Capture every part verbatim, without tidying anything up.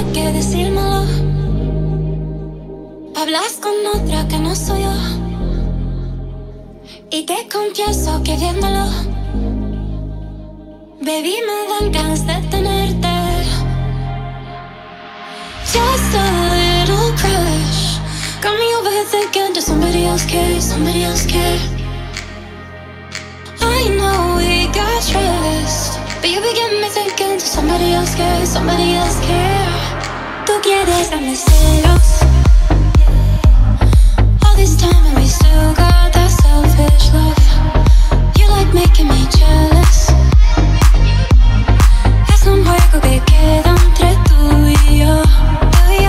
que decírmelo. Hablas con otra que no soy yo, y te confieso que viéndolo, baby, me dan ganas de tenerte. Just a little crush got me over here thinking, does somebody else care? Somebody else care? I know we got trust, but you be getting me thinking, does somebody else care? Somebody else care? Tú quieres darme celos. All this time and we still got that selfish love. You like making me jealous. Es un juego que queda entre tú y yo, tú y yo.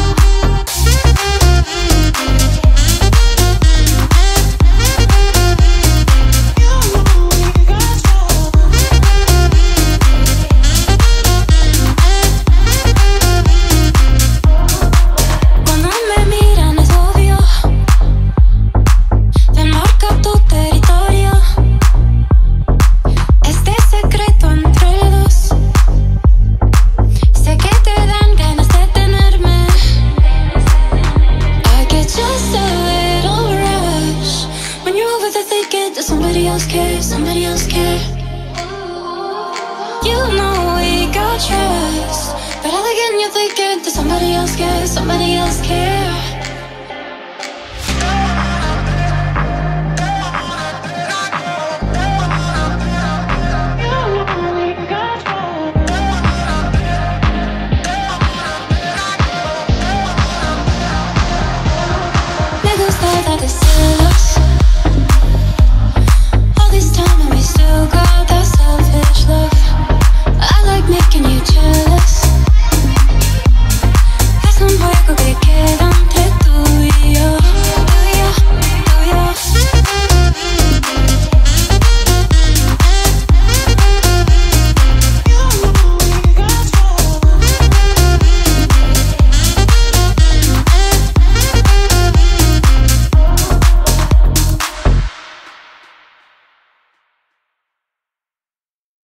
Somebody else care, somebody else care. You know we got trust, but all again you're thinking, does somebody else care, somebody else care?